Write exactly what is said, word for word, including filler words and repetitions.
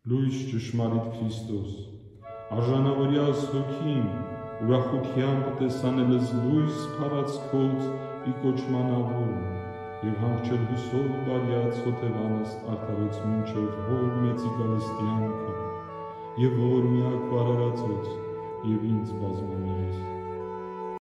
Լույս ճշմարիտ Քրիստոս, արժանավորյալ հոգին, ուրախությամբ տեսանելս լույս փառացքոց ի կոչմանավորում, և հանգչել հուսով բարյաց հոթևանս արդարոց մինչև հոր մեծի գալստի անգամ, և որ միակ բարարացոց, և ինձ բազմաներես։